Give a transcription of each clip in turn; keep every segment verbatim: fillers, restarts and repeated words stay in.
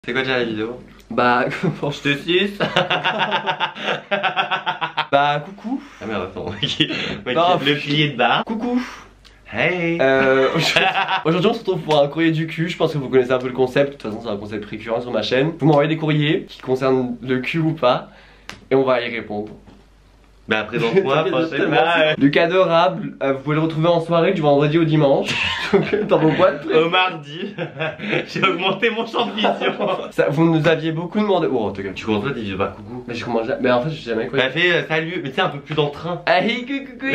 C'est quoi déjà la vidéo? Bah, je te suce. Bah, coucou. Ah merde, attends, okay. Okay. Non, le pilier de bar. Coucou. Hey. Euh, Aujourd'hui on se retrouve pour un courrier du cul. Je pense que vous connaissez un peu le concept. De toute façon c'est un concept récurrent sur ma chaîne. Vous m'envoyez des courriers qui concernent le cul ou pas, et on va y répondre. Bah présente-moi, franchement. Luc adorable, euh, vous pouvez le retrouver en soirée du vendredi au dimanche. Dans vos boîtes. Au mardi, j'ai augmenté mon champ de vision. Ça, vous nous aviez beaucoup demandé. Oh, en tout cas. Tu commences pas, tu dis pas coucou. Mais je commence jamais. Mais en fait, je sais jamais quoi. Bah fais euh, salut, mais tu sais, un peu plus d'entrain. Ah, hey, coucou,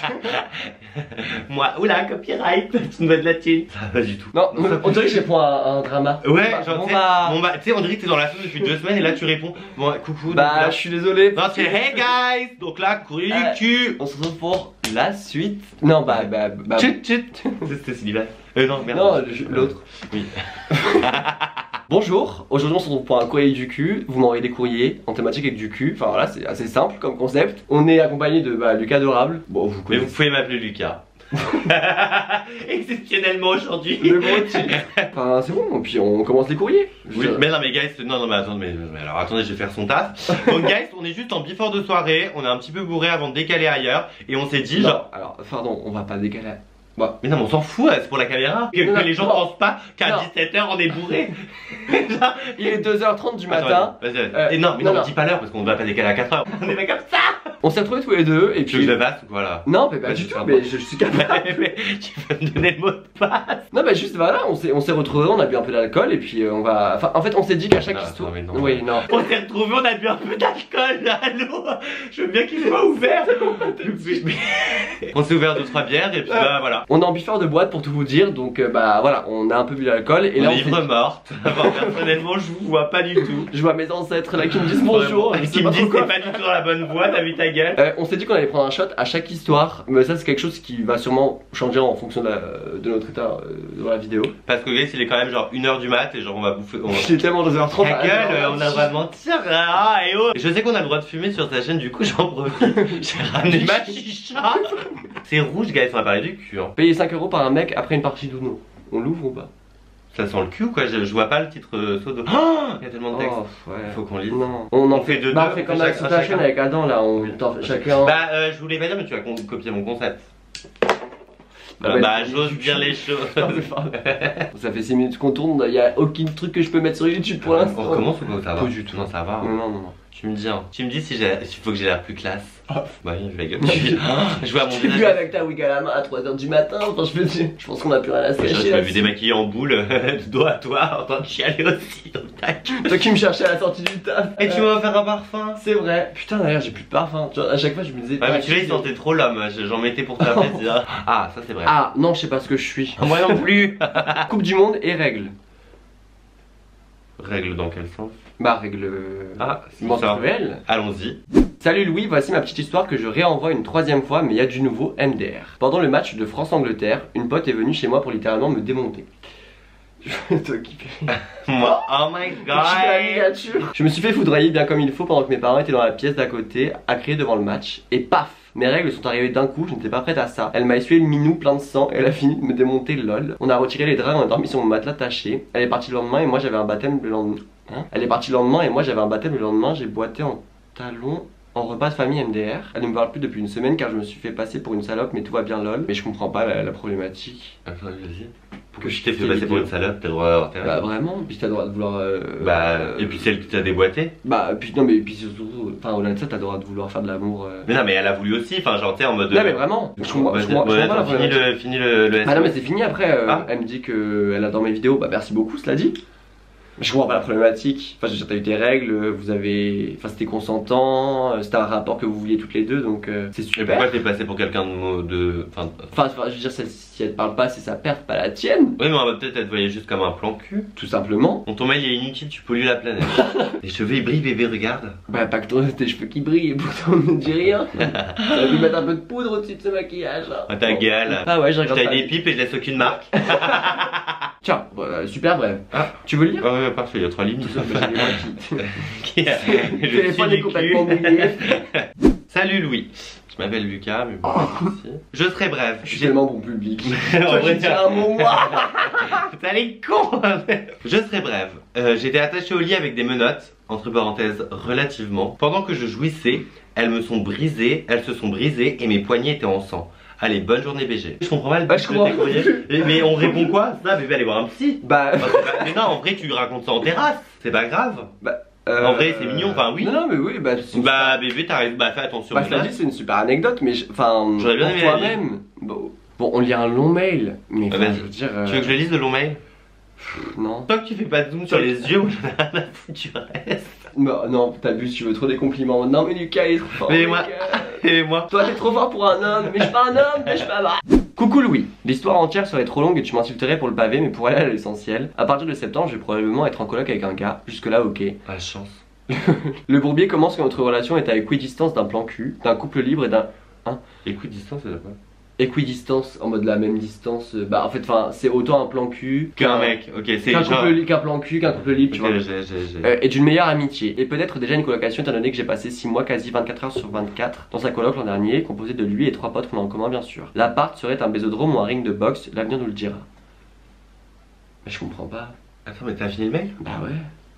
Moi, oula, copyright, tu me dois de la thune. Ça va pas du tout. Non, non on dirait que je réponds à un, un drama. Ouais, bah, genre, bon, tu bah... bon, bah, on dirait que t'es dans la sauce depuis deux semaines et là tu réponds. Bon, coucou. Bah, là, je suis désolé. Non, c'est hey guys. Donc là, courrier euh, du cul. On se retrouve pour la suite. Non, bah, bah, bah. Chut, chut. C'était célibataire. Euh, non, merde. Non, l'autre. Oui. Bonjour, aujourd'hui on se retrouve pour un courrier du cul. Vous m'envoyez des courriers en thématique avec du cul. Enfin voilà, c'est assez simple comme concept. On est accompagné de bah, Lucas adorable. Bon, vous connaissez. Mais vous pouvez m'appeler Lucas. Exceptionnellement aujourd'hui. Le gros titre. Enfin c'est bon, et puis on commence les courriers. Oui, mais non mais guys, non non mais attends, mais, mais alors attendez, je vais faire son taf. Donc guys, on est juste en before de soirée, on est un petit peu bourré avant de décaler ailleurs et on s'est dit non, genre. Alors pardon, on va pas décaler. Bah. Mais non mais on s'en fout, c'est pour la caméra. Que, non, que les gens non. pensent pas qu'à dix-sept heures on est bourré. Genre, il est deux heures trente du attends, matin. Vas-y, vas-y. Euh, et non mais non, non, on dit pas l'heure parce qu'on va pas décaler à quatre heures. On est pas comme ça. On s'est retrouvés tous les deux et Tu veux puis. que je le fasse ou quoi là? Non mais pas Ouais, du tu tout, fais un mais peu. je, je suis capable. Tu peux me donner le mot de passe? Non bah juste voilà, on s'est on s'est retrouvés, on a bu un peu d'alcool et puis euh, on va. Enfin en fait on s'est dit qu'à chaque Non, histoire. non, mais non. Oui non. On s'est retrouvés, on a bu un peu d'alcool, allô. Je veux bien qu'il soit ouvert. On s'est ouvert deux trois bières et puis bah voilà. On est en bifeur de boîte pour tout vous dire, donc euh, bah voilà, on a un peu bu d'alcool et On là est on ivre s'est- morte. Enfin, personnellement je vous vois pas du tout. Je vois mes ancêtres là qui me disent bonjour. Et je sais qui me pas disent trop t'es quoi. pas du tout dans la bonne voie, t'as vu ta gueule. Euh, on s'est dit qu'on allait prendre un shot à chaque histoire, mais ça c'est quelque chose qui va sûrement changer en fonction de, la- de notre état euh, dans la vidéo. Parce que guys il est quand même genre une heure du mat et genre on va bouffer. On va... Il est tellement deux heures trente. Ta gueule, euh, on a vraiment mentir. Ah et oh. Je sais qu'on a le droit de fumer sur ta chaîne, du coup j'en profite. J'ai ramené ma chicha. C'est rouge guys, on va parler du cul. Hein. Payer cinq euros par un mec après une partie d'Uno. On l'ouvre ou pas? Ça sent le cul ou quoi? Je, je vois pas le titre euh, Sodo. Oh, il y a tellement de texte. Oh, ouais. Faut qu'on lise. Non. On en On fait deux, bah, deux, on fait on comme fait avec chaque- sur ta chacun. chaîne avec Adam là, on t'en fait chacun. Bah euh, je voulais pas dire mais tu vas con- copier mon concept. Ah Bah, bah, bah c'est- j'ose dire les choses. Ça fait six minutes qu'on tourne, il y a aucun truc que je peux mettre sur YouTube pour l'instant. On recommence ou quoi? Ça va? Pas du tout. Non ça va. Non, non, non. non. Tu me dis hein. Tu me dis si j'ai, s'il faut que j'ai l'air plus classe. Ah. Bah oui, je vais Je vois mon Je t'ai vu visage. avec ta wig à la main à trois heures du matin, enfin je veux dire, je pense qu'on a plus rien à se Je cacher. je m'as là. vu démaquiller en boule, de dos à toi, en train de chialer aussi. Donc tac. Toi qui me cherchais à la sortie du taf. Et tu Euh, vas faire un parfum? C'est vrai. Putain d'ailleurs j'ai plus de parfum. Genre, à chaque fois je me disais. Ouais mais tu vois il sentait trop l'homme, j'en mettais pour ta fête. Ah ça c'est vrai. Ah non je sais pas ce que je suis. Moi non plus. Coupe du monde et règle. Règle dans quel sens? Bah règle. Ah c'est ça. menstruelle. Allons-y. Salut Louis, voici ma petite histoire que je réenvoie une troisième fois, mais il y a du nouveau M D R. Pendant le match de France-Angleterre, une pote est venue chez moi pour littéralement me démonter. Toi qui fais- Moi, oh my Je fais la god. miniature. Je me suis fait foudroyer bien comme il faut pendant que mes parents étaient dans la pièce d'à côté, à crier devant le match, et paf! Mes règles sont arrivées d'un coup, je n'étais pas prête à ça. Elle m'a essuyé le minou plein de sang et elle a fini de me démonter lol. On a retiré les draps, on a dormi sur mon matelas taché. Elle est partie le lendemain et moi j'avais un baptême le lendemain. Hein Elle est partie le lendemain et moi j'avais un baptême le lendemain, j'ai boité en talons. En repas de famille M D R, elle ne me parle plus depuis une semaine car je me suis fait passer pour une salope mais tout va bien lol. Mais je comprends pas la, la problématique. Attends, vas-y. Pourquoi Que je je t'ai fait fais passer pour vidéo. une salope? T'as le droit d'avoir tes Bah règles. vraiment, puis t'as le droit de vouloir... Euh, Bah, euh, et puis celle que t'as déboîtée? Bah puis non mais puis surtout, enfin au-delà de ça t'as le droit de vouloir faire de l'amour... Euh... Mais non, mais elle a voulu aussi, enfin, genre, t'es en mode. Non mais vraiment, je comprends je comprends- je comprends pas la Fini problématique. le, fini le, le Ah non mais c'est fini après, euh, Ah. elle me dit qu'elle adore mes vidéos, bah merci beaucoup cela dit. Je comprends pas la problématique, enfin je veux dire t'as eu tes règles, vous avez... Enfin c'était consentant, euh, c'était un rapport que vous vouliez toutes les deux donc euh, c'est Et super. pourquoi t'es passé pour quelqu'un de. mo- de... Enfin, Enfin enfin, je veux dire si elle- si elle te parle pas c'est sa perte pas la tienne, oui, mais on va peut-être être voyait juste comme un plan cul. tout simplement. Bon, ton mail il est inutile, tu pollues la planète. Les cheveux ils brillent, bébé, regarde. Bah pas que ton- tes cheveux qui brillent et pourtant on ne dit rien. T'as dû mettre un peu de poudre au-dessus de ce maquillage hein. Ah, ta gueule. Ah ouais je Je regarde taille pas. des pipes et je laisse aucune marque. Tiens, voilà, super bref. Ah. Tu veux le lire? Ah ouais, parfait, il y a trois lignes. J'ai les mots qui- Qui a- Le téléphone le est complètement mouillé. Salut Louis, Je m'appelle Lucas, mais bon, pas de soucis. Je serai bref. Je suis tellement bon public. En Toi, vrai, tu tiens un mot, moi. T'as les cons. Je serai bref. Euh, J'étais attaché au lit avec des menottes, entre parenthèses, relativement. Pendant que je jouissais, elles me sont brisées, elles se sont brisées et mes poignets étaient en sang. Allez, bonne journée B G. Je comprends pas le Bah, je comprends pas. Mais, mais on répond quoi? Ça, bébé, allez voir un psy. Bah, Enfin, c'est pas- mais non, en vrai, tu lui racontes ça en terrasse. C'est pas grave. bah euh, En vrai, c'est mignon, enfin, oui. Non, non, mais oui, bah. c'est une Bah, bébé, t'arrives, bah, fais attention. Bah, je l'ai là. dit, c'est une super anecdote, mais je- enfin, J'aurais bien pour aimé la toi-même. Bon, bon, on lit un long mail, mais Ah, enfin, vas-y. je veux dire. euh, Tu veux que je le lise le long mail? Non. Tant que tu fais pas de zoom sur les yeux, moi j'en ai rien à foutre du reste. Non, non, t'as vu, tu veux trop des compliments. Non, mais Lucas, il est trop fort. Mais moi- Lucas. Et moi? Toi, t'es trop fort pour un homme, mais je suis pas un homme, mais je suis pas un. Coucou Louis, l'histoire entière serait trop longue et tu m'insulterais pour le pavé, mais pour aller à l'essentiel, à partir de septembre, je vais probablement être en coloc avec un gars. Jusque-là, ok. Ah, chance. Le bourbier commence que notre relation est à équidistance d'un plan cul, d'un couple libre et d'un. Écoute, distance, c'est quoi? Équidistance en mode la même distance. euh, Bah, en fait, enfin, c'est autant un plan cul Qu'un mec, ok, c'est Qu'un genre. couple li- qu'un plan cul, qu'un couple libre, tu Ok, vois. j'ai, j'ai, j'ai. Euh, et d'une meilleure amitié. Et peut-être déjà une colocation, étant donné que j'ai passé six mois, quasi vingt-quatre heures sur vingt-quatre, dans sa coloc l'an dernier, composé de lui et trois potes qu'on a en commun, bien sûr. L'appart serait un bésodrome ou un ring de boxe, l'avenir nous le dira. Mais je comprends pas. Attends, mais t'as fini le mec? Bah ouais.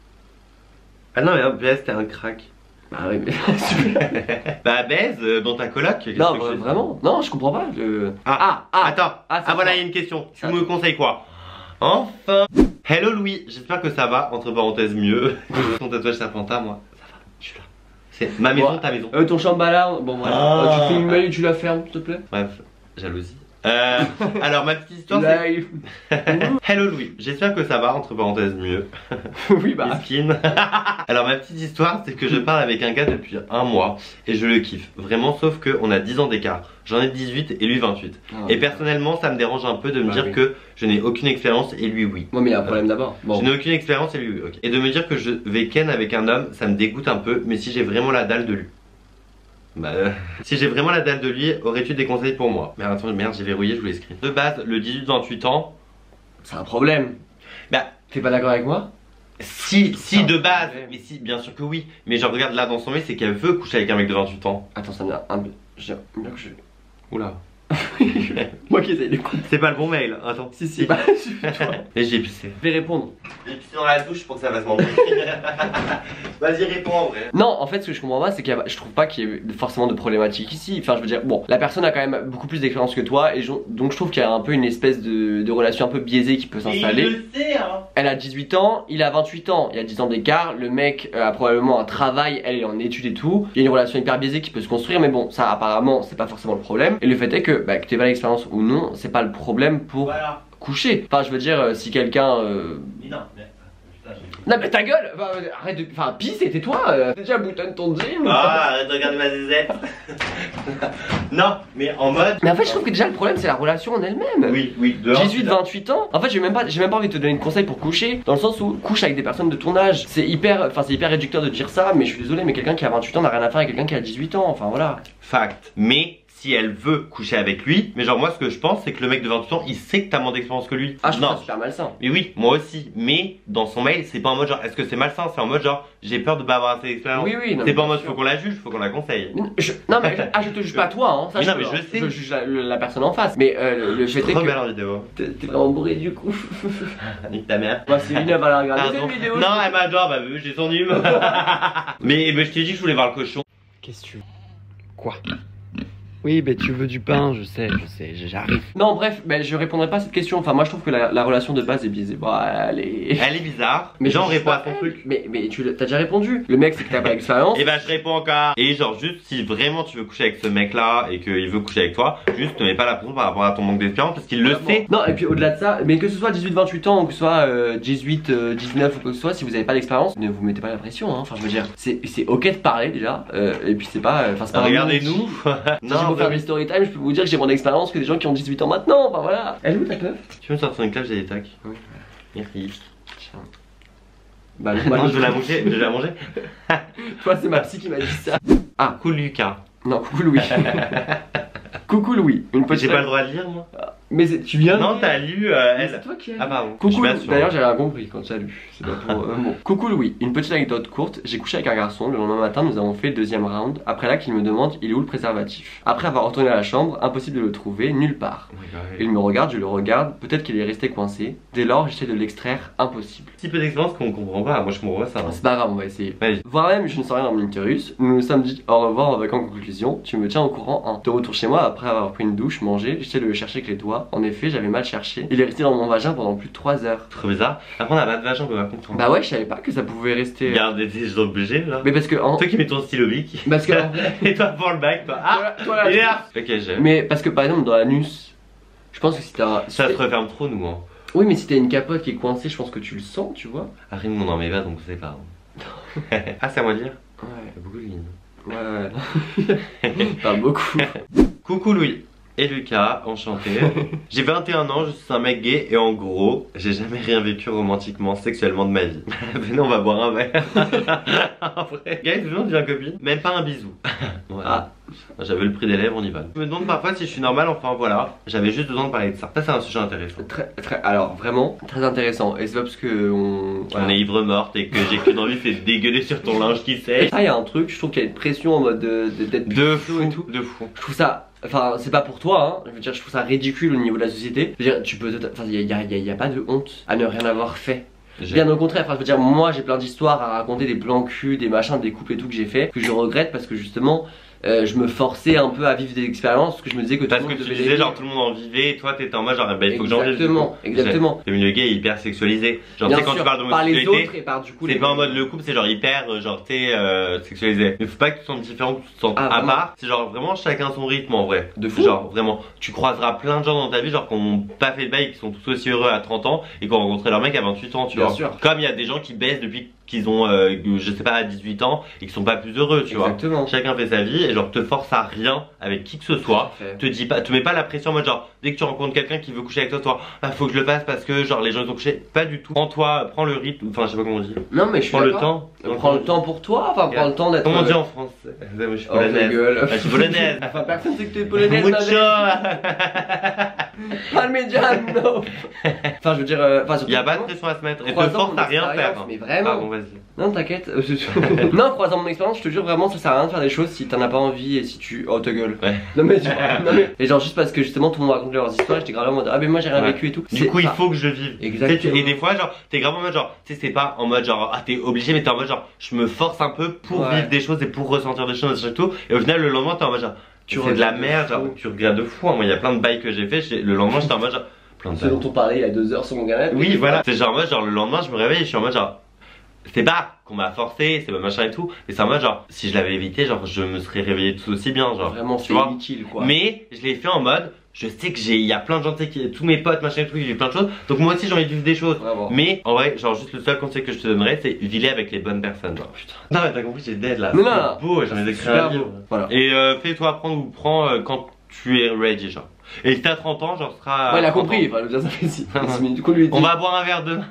Ah non, mais un B S, t'es un crack. Bah ouais, mais. Bah, baise euh, dans ta coloc. qu'est-ce non, que je vra- fais? vraiment. Non, je comprends pas. Le... Ah, ah, ah, Attends, ah, ah, ça voilà, va. il y a une question. Tu Ça- me conseilles quoi? Enfin. Hello Louis, j'espère que ça va, entre parenthèses mieux. Ton tatouage Serpentard, moi, ça va, je suis là. C'est ma maison, Bon. ta maison. Euh, ton chambala, bon voilà. Ah. Euh, tu fais une mail et tu la fermes, s'il te plaît. Bref, jalousie. Euh, alors ma petite histoire c'est... Live. Hello Louis, j'espère que ça va, entre parenthèses mieux. Oui, bah. Miskin. Alors ma petite histoire c'est que je parle avec un gars depuis un mois et je le kiffe. Vraiment, sauf qu'on a dix ans d'écart. J'en ai dix-huit et lui vingt-huit. Ah, Et personnellement ça me dérange un peu de me Bah dire oui. que je n'ai aucune expérience et lui oui. Moi, mais il y a un problème d'abord. Bon. Je n'ai aucune expérience et lui oui, ok. Et de me dire que je vais ken avec un homme, ça me dégoûte un peu, mais si j'ai vraiment la dalle de lui. Bah, euh, si j'ai vraiment la dalle de lui, aurais-tu des conseils pour moi? Mais attends, merde, j'ai verrouillé, je voulais screen. De base, le dix-huit vingt-huit ans, C'est un problème. bah, T'es pas d'accord avec moi? si, si, un de base, problème. mais si, bien sûr que oui. Mais je regarde là dans son mail, c'est qu'elle veut coucher avec un mec de vingt-huit ans. Attends, ça me vient un. J'ai bien que je. Oula. Moi qui essaye de couper. C'est pas le bon mail, attends. Si, si, bah, toi. Et j'ai pissé. Je vais répondre. J'ai pissé dans la douche pour que ça fasse mentir. Vas-y, réponds en vrai. Non, en fait, ce que je comprends pas, c'est que je trouve pas qu'il y ait forcément de problématique ici. Enfin, je veux dire, bon, la personne a quand même beaucoup plus d'expérience que toi, et je- donc je trouve qu'il y a un peu une espèce de, de relation un peu biaisée qui peut s'installer. le sait, hein. Elle a dix-huit ans, il a vingt-huit ans, il y a dix ans d'écart, le mec euh, a probablement un travail, elle est en études et tout. Il y a une relation hyper biaisée qui peut se construire, mais bon, ça apparemment, c'est pas forcément le problème. Et le fait est que, bah, que t'aies pas l'expérience ou non, c'est pas le problème pour Voilà. coucher. Enfin, je veux dire, euh, si quelqu'un. euh, Mais non, mais. Putain, j'ai- Non mais ta gueule, enfin, euh, arrête de... Enfin, pisse et tais-toi, euh, déjà boutonne ton jean. Ah, arrête de regarder ma zézette. Non, mais en mode. Mais en fait je trouve que déjà le problème c'est la relation en elle-même. Oui, oui, dehors. dix-huit vingt-huit ans. En fait j'ai même pas j'ai même pas envie de te donner de conseils pour coucher, dans le sens où couche avec des personnes de ton âge. C'est hyper enfin c'est hyper réducteur de dire ça, mais je suis désolé, mais quelqu'un qui a vingt-huit ans n'a rien à faire avec quelqu'un qui a dix-huit ans, enfin voilà. Fact. Mais si elle veut coucher avec lui, mais genre moi ce que je pense c'est que le mec de vingt-huit ans il sait que t'as moins d'expérience que lui. Ah je trouve non. ça super malsain. Mais oui, moi aussi. Mais dans son mail, c'est pas en mode genre est-ce que c'est malsain, c'est en mode genre j'ai peur de pas avoir assez d'expérience. Oui oui non. C'est mais pas en bien mode sûr. faut qu'on la juge, faut qu'on la conseille. Je- non mais ah je te juge pas toi hein, ça Mais non, je, mais je sais. je juge la, la personne en face. Mais euh, le, le fait est Trop que belle en vidéo. t'es t'es vraiment bourré du coup. Nique ta mère. Bah Céline elle va la regarder Pardon. cette vidéo. Non, elle m'adore, bah j'ai son hume. mais, mais je t'ai dit que je voulais voir le cochon. Qu'est-ce que tu veux? Quoi? Oui, mais tu veux du pain, je sais, je sais, j'arrive. Non bref, ben, je répondrai pas à cette question. Enfin moi je trouve que la, la relation de base est biaisée. Bon elle est... Elle est bizarre. Mais genre je juge réponds à pas son elle. truc. Mais, mais tu l'as- t'as déjà répondu. Le mec c'est que t'as pas d'expérience. Et bah je réponds encore. Et genre juste si vraiment tu veux coucher avec ce mec là et qu'il veut coucher avec toi, juste ne mets pas la pression par rapport à ton manque d'expérience parce qu'il le sait. Non et puis au-delà de ça, mais que ce soit dix-huit vingt-huit ans ou que ce soit euh, dix-huit dix-neuf ou quoi que ce soit, si vous avez pas d'expérience, ne vous mettez pas la pression hein. Enfin je veux dire, c'est c'est ok de parler déjà. euh, et puis c'est pas... Enfin c'est pas un Regardez-nous. non. Si Non, vous bah faire oui. des story time, je peux vous dire que j'ai moins d'expérience que des gens qui ont dix-huit ans maintenant. Enfin voilà. Elle est où ta meuf? Tu veux me sortir une clave, j'ai des tacs. Oui. Merci. Bah non, Non, je vais la manger, je vais la manger. toi c'est ma psy qui m'a dit ça. Ah, cool Lucas. Non coucou Louis. Coucou Louis. Une petite J'ai pas le droit de lire moi. Mais tu viens. Non, t'as lu euh, Mais elle. c'est toi qui as lu. Ah, pardon. Coucou, Je suis pas sûr. d'ailleurs j'ai rien compris quand tu as lu. C'est pas pour. Euh, bon. Coucou Louis, une petite anecdote courte. J'ai couché avec un garçon. Le lendemain matin, nous avons fait le deuxième round. Après là, qu'il me demande il est où le préservatif. Après avoir retourné à la chambre, impossible de le trouver nulle part. Oh my God. Il me regarde, je le regarde. Peut-être qu'il est resté coincé. Dès lors, j'essaie de l'extraire. Impossible. Si peu d'expérience qu'on comprend pas. Moi je comprends pas ça. hein. C'est pas grave, on va essayer. Vas-y. Voire même, je ne sens rien dans mon utérus. Nous nous sommes dit au revoir avec en conclusion. Tu me tiens au courant. Hein. De retour chez moi, après avoir pris une douche, mangé, j'essaie de le chercher avec les doigts. En effet, j'avais mal cherché. Il est resté dans mon vagin pendant plus de trois heures. Trop bizarre. Après on a pas de vagin, on peut pas comprendre. Bah ouais, je savais pas que ça pouvait rester. Regarde, t'es juste obligé là. Mais parce que en. Toi qui mets ton stylo bic. Parce que en vrai. Et toi pour le bac, toi. Ah, Toi, là, il est là. Ok, j'ai. Mais parce que par exemple dans l'anus, je pense que si t'as. Ça si se t'as- referme trop nous hein. Oui, mais si t'as une capote qui est coincée, je pense que tu le sens, tu vois. Arrête mon dans mes va donc c'est pas. hein. Ah c'est à moi de dire. Ouais, Il y a beaucoup de lignes. ouais, ouais. Pas beaucoup. Coucou Louis et Lucas, enchanté. J'ai vingt et un ans, je suis un mec gay et en gros, j'ai jamais rien vécu romantiquement, sexuellement de ma vie. Venez, on va boire un verre. En vrai. Guys, venez, on devient copine. Même pas un bisou. Voilà. J'avais le prix des lèvres, on y va. Je me demande parfois si je suis normal, enfin voilà. J'avais juste besoin de parler de ça. Ça, c'est un sujet intéressant. Très, très, alors vraiment très intéressant. Et c'est pas parce que on. On est ivre morte et que j'ai que d'envie c'est de dégueuler sur ton linge qui sèche. Ça, il y a un truc, je trouve qu'il y a une pression en mode de- de- d'être De fou et tout. fou, de fou. Je trouve ça. Enfin, c'est pas pour toi, hein. Je veux dire, je trouve ça ridicule au niveau de la société. Je veux dire, tu peux. tota- Enfin, il y a, il y a- il y a- il y a pas de honte à ne rien avoir fait. J'ai- Bien au contraire, enfin, je veux dire, moi j'ai plein d'histoires à raconter, des plans cul, des machins, des couples et tout que j'ai fait, que je regrette parce que justement, euh, je me forçais un peu à vivre des expériences, parce que je me disais que tout Parce le que monde tu devait disais les genre vivre. tout le monde en vivait et toi t'étais en mode genre bah, il faut que j'en vive. Exactement, exactement. Le milieu gay est hyper sexualisé. Genre tu Bien sais quand sûr, tu parles par les d'homosexualité, autres et par du coup c'est les pas en mode le couple, c'est genre hyper euh, genre t'es euh, sexualisé. Mais faut pas que tu te sentes différent, que tu te sentes Ah, à vraiment part. C'est genre vraiment chacun son rythme en vrai. De fou. Genre vraiment, tu croiseras plein de gens dans ta vie genre qui ont pas fait de bail, qui sont tous aussi heureux à trente ans et qui ont rencontré leur mec à vingt-huit ans, tu Bien vois. sûr. Comme il y a des gens qui baissent depuis qu'ils ont euh, je sais pas à dix-huit ans et qui sont pas plus heureux, tu vois. Exactement. Chacun fait sa vie et genre te force à rien avec qui que ce soit. Fait. Te dis pas, te mets pas la pression en mode genre dès que tu rencontres quelqu'un qui veut coucher avec toi, toi, bah faut que je le fasse parce que genre les gens ils ont couché. Pas du tout. Prends toi, prends le rythme, enfin je sais pas comment on dit. Non, mais je suis Prends le d'accord. temps. Prends le temps pour toi, enfin, prends le temps d'être. Comment on dit en français? Moi, je suis Oh ta polonaise. gueule. Ah, je suis polonaise. Enfin, personne sait que tu es polonaise. Mucho. Parmigiano. Enfin, je veux dire. euh, Enfin, surtout Y a pas de moi, pression à se mettre et te croisant force mon à rien expérience, faire. Mais vraiment. Pardon, vas-y. Non, t'inquiète. Euh, c'est- non, croisant mon expérience, je te jure vraiment, ça sert à rien de faire des choses si t'en as pas envie et si tu. Oh ta gueule. Ouais. Non mais, tu vois, non mais. Et genre juste parce que justement tout le monde raconte leurs histoires, j'étais grave en mode ah mais moi j'ai rien Ouais. vécu et tout. Du C'est coup, il pas- faut que je vive. Exactement. Tu sais, tu- Et des fois, genre, t'es grave en mode genre, tu sais, c'est pas en mode genre, ah, t'es obligé, mais t'es en mode genre, je me force un peu pour Ouais. vivre des choses et pour ressentir des choses et tout. Et au final, le lendemain, t'es en mode genre, Tu tu fais de la regrettes de merde, fou. genre, tu regrettes de fou. hein. Moi, il y a plein de bails que j'ai fait, j'ai- le lendemain, j'étais en mode genre, plein de Ce dont bails. on parlait il y a deux heures sur mon canapé. Oui, voilà. C'est genre en mode, genre, le lendemain, je me réveille et je suis en mode genre, c'est pas qu'on m'a forcé, c'est pas machin et tout, mais c'est en mode genre, si je l'avais évité, genre, je me serais réveillé tout aussi bien, genre. Vraiment tu c'est vois. inutile quoi. Mais je l'ai fait en mode, je sais que j'ai, il y a plein de gens, tu sais, qui, tous mes potes, machin et tout, ils vivent plein de choses, donc moi aussi j'ai envie de vivre des choses. Vraiment. Mais en vrai, genre, juste le seul conseil que je te donnerais, c'est viler avec les bonnes personnes. Genre. Putain. Non, mais t'as compris, j'ai dead là. Non, non, C'est beau, j'ai envie d'écrire Super un livre. beau. Voilà. Et euh, fais-toi apprendre ou prends euh, quand tu es ready, genre. Et si t'as trente ans, genre, sera. Ouais, il a trente compris, ans. enfin, déjà ça fait six minutes. Du coup, lui, il dit- On va boire un verre demain.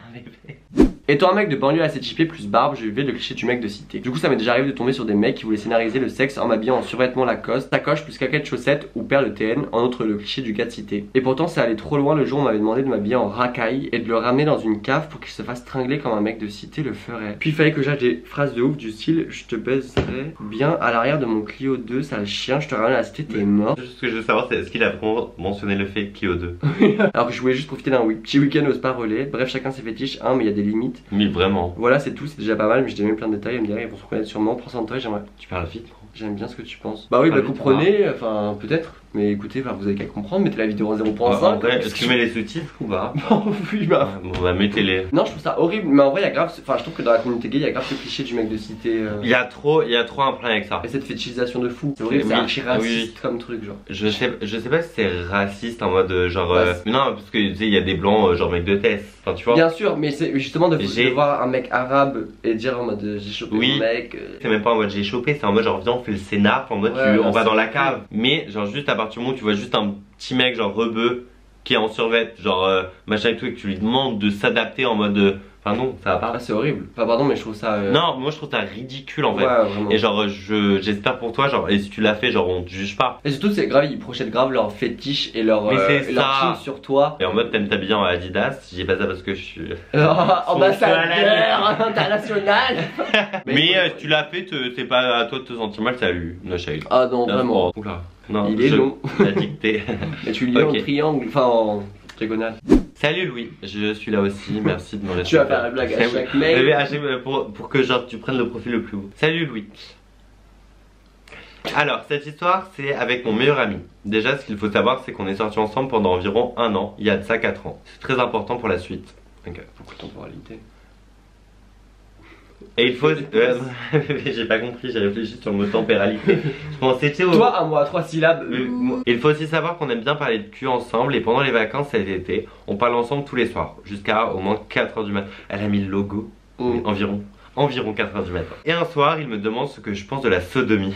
Étant un mec de banlieue assez typé plus barbe, je vivais le cliché du mec de cité. Du coup, ça m'est déjà arrivé de tomber sur des mecs qui voulaient scénariser le sexe en m'habillant en survêtement Lacoste, sacoche plus caquette chaussettes ou paire de T N, en outre le cliché du gars de cité. Et pourtant, ça allait trop loin le jour où on m'avait demandé de m'habiller en racaille et de le ramener dans une cave pour qu'il se fasse tringler comme un mec de cité le ferait. Puis il fallait que j'aille des phrases de ouf du style je te baiserai bien à l'arrière de mon Clio deux, sale chien, je te ramène à la cité, t'es mort. Juste ce que je veux savoir, c'est est-ce qu'il a vraiment mentionné le fait Clio deux? Alors que je voulais juste profiter d'un week- petit week-end au spa relais. Bref, chacun ses fétiches, hein, mais il y a des limites. Mais vraiment. Voilà, c'est tout, c'est déjà pas mal, mais je t'ai mis plein de détails, elle me dirait, ils vont se reconnaître sûrement, prends soin de toi, j'aimerais. Tu parles vite, gros. J'aime bien ce que tu penses. Bah oui, Ah bah oui, comprenez, enfin peut-être, mais écoutez, enfin, vous avez qu'à comprendre, mettez la vidéo en zéro En point cinq. vrai, est-ce que tu mets les sous-titres ou pas? Oui, bah. Bon, bah, mettez-les. Non, je trouve ça horrible, mais en vrai, il y a grave, ce- enfin, je trouve que dans la communauté gay, il y a grave ce cliché du mec de cité. euh, Il y a trop, il y a trop un problème avec ça. Et cette fétichisation de fou. C'est horrible, Oui, c'est archi oui. raciste comme truc, genre. Je sais, je sais pas si c'est raciste en mode euh, genre. euh, Ouais, mais non, parce que tu sais, il y a des blancs, euh, genre mec de Tess. Enfin, tu vois. Bien sûr, mais c'est justement de, J'ai- de voir un mec arabe et dire en mode j'ai chopé Oui. mon mec. euh, C'est même pas en mode j'ai chopé, c'est en mode genre viens on fait le scénar, en mode Ouais, tu- là, on va c'est dans la cool. cave. Mais genre juste à partir du moment où tu vois juste un petit mec genre rebeu qui est en survêt, genre euh, machin et tout, et que tu lui demandes de s'adapter en mode euh, Enfin non, ça va pas. Ah, c'est horrible. Enfin, pardon, mais je trouve ça. Euh... Non, moi je trouve ça ridicule en fait. Ouais, vraiment. Et genre, je j'espère pour toi, genre, et si tu l'as fait, genre, on te juge pas. Et surtout, c'est grave, ils projettent grave leur fétiche et leur, Mais euh, c'est et leur ça. film sur toi. Et en mode, t'aimes t'habiller en Adidas, je dis pas ça parce que je suis. Ambassadeur international. Mais, Mais euh, si tu l'as fait, te- c'est pas à toi de te sentir mal, ça lui. No shade. Ah non, vraiment. Oula. Non, Il est je- long. La dictée. Mais tu lis Ok. en triangle, enfin en diagonale. Salut Louis, je suis là aussi, merci de me respecter. Tu vas faire la blague à chaque mail. Oui, à chaque- pour, pour que genre tu prennes le profil le plus beau. Salut Louis. Alors, cette histoire, c'est avec mon meilleur ami. Déjà, ce qu'il faut savoir, c'est qu'on est sortis ensemble pendant environ un an, il y a de ça quatre ans. C'est très important pour la suite. Ok. Beaucoup de temporalité. Et il faut... euh, j'ai pas compris, j'ai réfléchi sur le mot tempéralité. Je pensais, tu sais, au... Toi, un mot à trois syllabes. Euh, moi- Il faut aussi savoir qu'on aime bien parler de cul ensemble et pendant les vacances cet été, on parle ensemble tous les soirs, jusqu'à au moins quatre heures du matin. Elle a mis le logo, Mm. environ, environ quatre heures du matin. Et un soir, il me demande ce que je pense de la sodomie.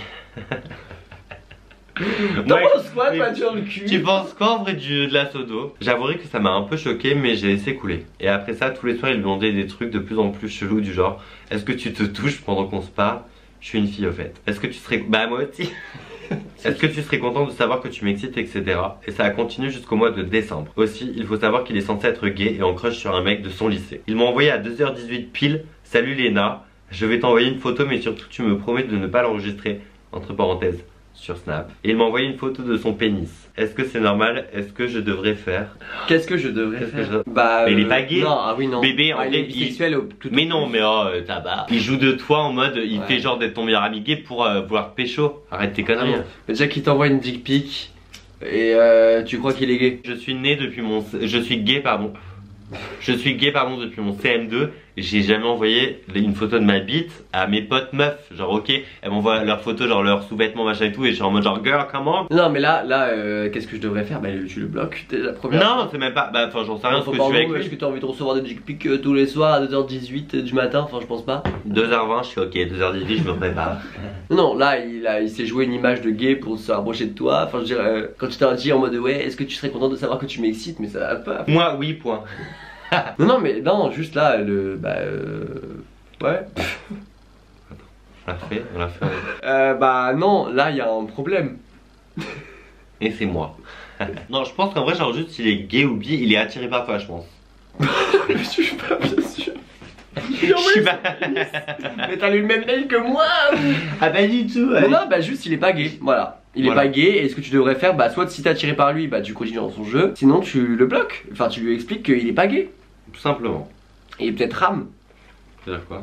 T'en Ouais, penses quoi, mais- toi, sur le cul? Tu penses quoi en vrai du, de la sodo? J'avouerai que ça m'a un peu choqué, mais j'ai laissé couler. Et après ça, tous les soirs, il me demandait des trucs de plus en plus chelous du genre: est-ce que tu te touches pendant qu'on se parle? Je suis une fille au fait. Est-ce que tu serais... Bah moi aussi. Est-ce que tu serais content de savoir que tu m'excites, et cetera. Et ça a continué jusqu'au mois de décembre. Aussi, il faut savoir qu'il est censé être gay et en crush sur un mec de son lycée. Il m'a envoyé à deux heures dix-huit pile: salut Léna, je vais t'envoyer une photo mais surtout tu me promets de ne pas l'enregistrer, entre parenthèses, sur Snap. Et il m'a envoyé une photo de son pénis. Est-ce que c'est normal? Est-ce que je devrais faire? Qu'est-ce que je devrais Qu'est-ce que faire? je- Bah. Mais il est euh, pas gay. Non, ah oui, non. Bébé, en Ah, il est vrai, il- bisexuel au tout. Mais non, mais oh, euh, tabac. Il joue de toi en mode, il Ouais. fait genre d'être ton meilleur ami gay pour euh, vouloir te pécho. Arrête tes Ah conneries. non. Mais déjà qu'il t'envoie une dick pic et euh, tu crois qu'il est gay. Je suis né depuis mon... Je suis gay, pardon. Je suis gay, pardon, depuis mon C M deux. J'ai jamais envoyé une photo de ma bite à mes potes meufs. Genre, ok, elles m'envoient leurs photos, genre leurs sous-vêtements, machin et tout. Et je suis en mode genre, girl, comment? Non, mais là, là, euh, qu'est-ce que je devrais faire? Bah, tu le bloques, t'es la première. Non, c'est même pas. Bah, enfin, j'en sais rien ce Faut que pas tu veux avec Est-ce lui. que t'as envie de recevoir des dick pics euh, tous les soirs à deux heures dix-huit du matin? Enfin, je pense pas. deux heures vingt, je suis ok. deux heures dix-huit, je me prépare. Non, là, il, a, il s'est joué une image de gay pour se rapprocher de toi. Enfin, je veux dire, euh, quand tu t'es dit en mode ouais, est-ce que tu serais content de savoir que tu m'excites? Mais ça va pas. Moi, oui, point. Non, non, mais non, juste là, le. Bah, euh. Ouais. On l'a fait, on l'a fait. Euh, bah, non, là, il y a un problème. Et c'est moi. Non, je pense qu'en vrai, genre, juste, il est gay ou bi, il est attiré par toi, je pense. Je suis pas bien sûr. Je suis pas. Mais t'as lu le même mail que moi! Ah, pas du tout, Non, non, bah, juste, il est pas gay. Voilà. Il est Voilà. pas gay, et ce que tu devrais faire, bah, soit si t'es attiré par lui, bah, tu continues dans son jeu. Sinon, tu le bloques. Enfin, tu lui expliques qu'il est pas gay. Tout simplement. Et peut-être rame. C'est-à-dire quoi?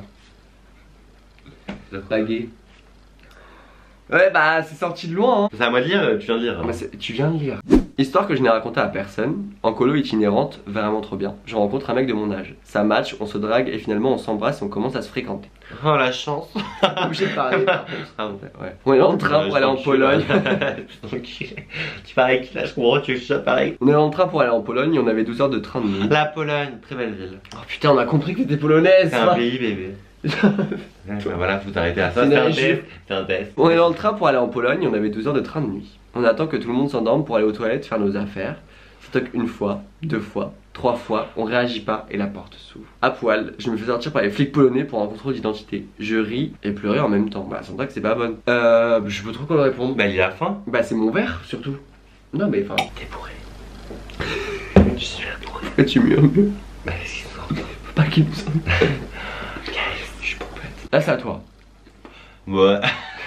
Pas gay. Ouais, bah, c'est sorti de loin, hein. C'est à moi de lire, tu viens de lire. hein. Bah, c'est- tu viens de lire. Histoire que je n'ai racontée à personne. En colo itinérante, vraiment trop bien. Je rencontre un mec de mon âge. Ça match, on se drague et finalement on s'embrasse et on commence à se fréquenter. Oh la chance. Obligé de parler. par contre. Ah bon. Ouais. On est en train pour aller en Pologne. Tu parais qui là, je comprends, tu fais ça pareil. On est en train pour aller en Pologne et on avait douze heures de train de nuit. La Pologne, très belle ville. Oh putain, on a compris que t'étais polonaise. C'est un quoi. pays bébé. Ouais, bah voilà, faut t'arrêter à ça. C'est C'est un une test. C'est un test. On est dans le train pour aller en Pologne et on avait douze heures de train de nuit. On attend que tout le monde s'endorme pour aller aux toilettes faire nos affaires. Ça toque une fois, deux fois, trois fois, on réagit pas et la porte s'ouvre. À poil, je me fais sortir par les flics polonais pour un contrôle d'identité. Je ris et pleurer en même temps. Bah, sans que c'est pas bonne. Euh, je veux trop qu'on le réponde. Bah il a faim. Bah, c'est mon verre surtout. Non, mais enfin. T'es bourré. Je suis bourré. Pourquoi tu murmures? Bah qu'est-ce qu'ils sont? Faut pas qu'il nous entende. Je suis pompette. Là, c'est à toi. Ouais.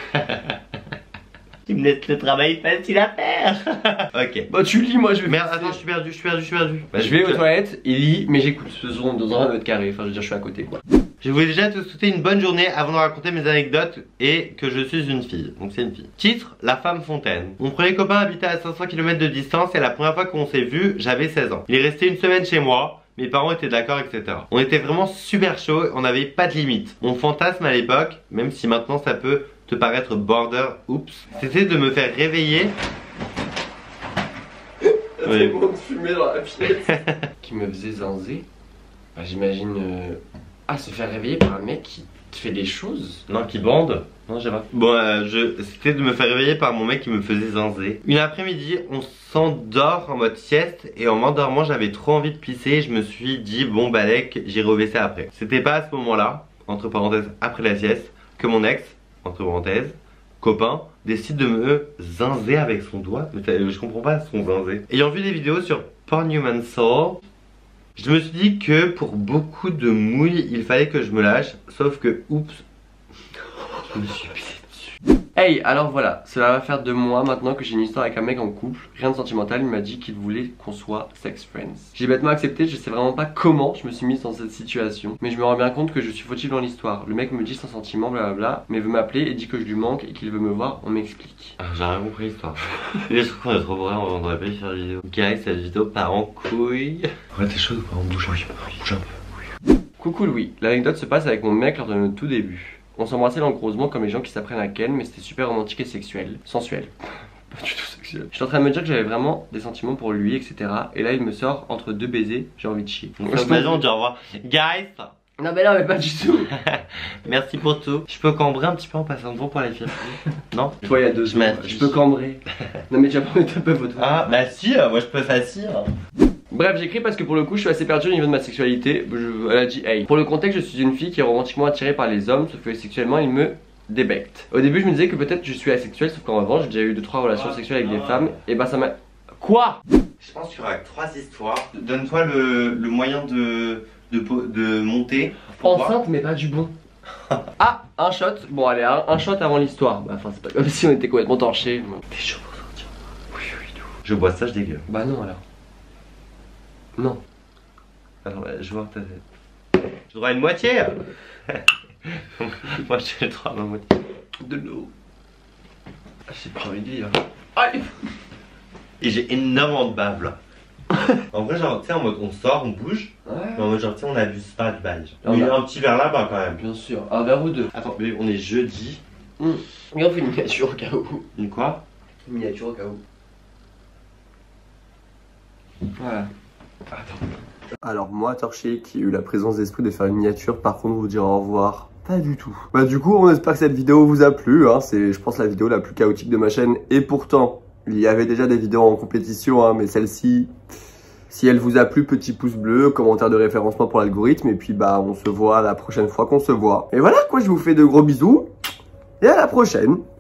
Tu me laisses le travail facile à faire. Ok. Bah, tu lis, moi je vais. Merde, attends, je suis perdu, je suis perdu, je suis perdu. Bah, Je vais aux tu- toilettes, il lit, mais j'écoute. Ce sont dans un mètre carré. Enfin, je veux dire, je suis à côté quoi. Je voulais déjà te souhaiter une bonne journée avant de raconter mes anecdotes et que je suis une fille. Donc c'est une fille. Titre: La femme fontaine. Mon premier copain habitait à cinq cents kilomètres de distance et la première fois qu'on s'est vu, j'avais seize ans. Il est resté une semaine chez moi. Mes parents étaient d'accord, et cetera. On était vraiment super chaud, on n'avait pas de limite. Mon fantasme à l'époque, même si maintenant ça peut te paraître border, oups, c'était de me faire réveiller. Oui. bon de fumer dans la pièce. Qui me faisait zanzer. Bah, j'imagine. euh, Ah, se faire réveiller par un mec qui Tu fais des choses? Non, qui bande. Non, j'ai pas. Bon, euh, je... c'était de me faire réveiller par mon mec qui me faisait zinzer. Une après-midi, on s'endort en mode sieste et en m'endormant, j'avais trop envie de pisser. Je me suis dit, bon, balèque, j'irai au W C après. C'était pas à ce moment-là, entre parenthèses, après la sieste, que mon ex, entre parenthèses, copain, décide de me zinzer avec son doigt. Je comprends pas son zinzer. Ayant vu des vidéos sur Porn Human Soul, je me suis dit que pour beaucoup de mouilles, il fallait que je me lâche. Sauf que, oups, je me suis pissé dessus. Hey, alors voilà, cela va faire deux mois maintenant que j'ai une histoire avec un mec en couple. Rien de sentimental, il m'a dit qu'il voulait qu'on soit sex friends. J'ai bêtement accepté, je sais vraiment pas comment je me suis mise dans cette situation. Mais je me rends bien compte que je suis fautif dans l'histoire. Le mec me dit sans sentiment, blablabla, mais veut m'appeler et dit que je lui manque et qu'il veut me voir, on m'explique. Ah, j'ai rien compris l'histoire. Je trouve qu'on est trop vrai, on devrait pas y faire la vidéo. Guys, cette vidéo part en couille. Ouais, t'es chaud ou pas? On bouge un peu. On bouge un peu. Coucou Louis, l'anecdote se passe avec mon mec lors de notre tout début. On s'embrassait languereusement comme les gens qui s'apprennent à ken, mais c'était super romantique et sexuel. Sensuel. Pas du tout sexuel. J'étais en train de me dire que j'avais vraiment des sentiments pour lui, et cetera. Et là, il me sort entre deux baisers, j'ai envie de chier. Donc, on dit au revoir. Guys! Non, mais non, mais pas du tout. Merci pour tout. Je peux cambrer un petit peu en passant devant pour la filles. Non? Toi, il y a deux je, je peux cambrer. Non, mais tu vas pas mettre un peu photo. Ah, bah si, euh, moi je peux facile. Bref, j'écris parce que pour le coup, je suis assez perdu au niveau de ma sexualité. Je, elle a dit hey. Pour le contexte, je suis une fille qui est romantiquement attirée par les hommes, sauf que sexuellement, ils me débectent. Au début, je me disais que peut-être je suis asexuel, sauf qu'en revanche, j'ai déjà eu deux trois relations sexuelles avec des femmes. Et bah, ça m'a. Quoi? Je pense qu'il y aura trois histoires. Donne-toi le, le moyen de, de, de monter. Enceinte, mais pas du bon. Ah, un shot. Bon, allez, un, un shot avant l'histoire. Bah, enfin, c'est pas comme si on était complètement torchés. T'es chaud pour sortir? Oui, oui, tout. Je bois ça, je dégueule. Bah, non, alors. Non. Attends, je vois ta tête. J'ai droit à une moitié. Moi j'ai le droit à ma moitié. De l'eau. Ah, j'ai pas envie de dire. Aïe. Et j'ai énormément de bave là. En vrai, genre, tu sais, en mode on sort, on bouge. Ouais. Mais en mode, genre, tu sais, on abuse pas du bail. Il y a un petit verre là-bas quand même. Bien sûr, un verre ou deux. Attends, mais on est jeudi. Mmh. Mais on fait une miniature au cas où. Une quoi? Une miniature au cas où. Voilà. Attends. Alors moi, Torché, qui ai eu la présence d'esprit de faire une miniature, par contre vous dire au revoir, pas du tout. Bah du coup, on espère que cette vidéo vous a plu, hein. C'est je pense la vidéo la plus chaotique de ma chaîne. Et pourtant, il y avait déjà des vidéos en compétition, hein, mais celle-ci, si elle vous a plu, petit pouce bleu, commentaire de référencement pour l'algorithme. Et puis bah on se voit la prochaine fois qu'on se voit. Et voilà quoi, je vous fais de gros bisous. Et à la prochaine.